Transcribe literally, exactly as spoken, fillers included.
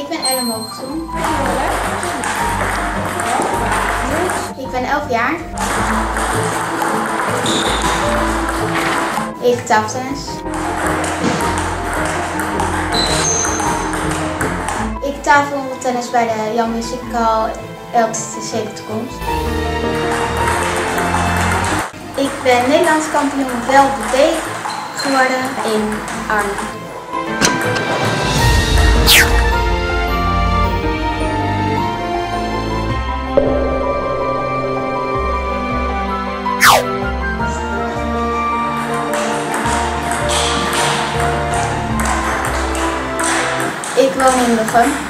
Ik ben Ellen Mogenson. Ik ben elf jaar. Ik tafeltennis. Ik tafeltennis bij de Jan Musical elke zeker toekomst. Ik ben Nederlands kampioen wel D geworden in Arnhem. Ik woon in Lochem.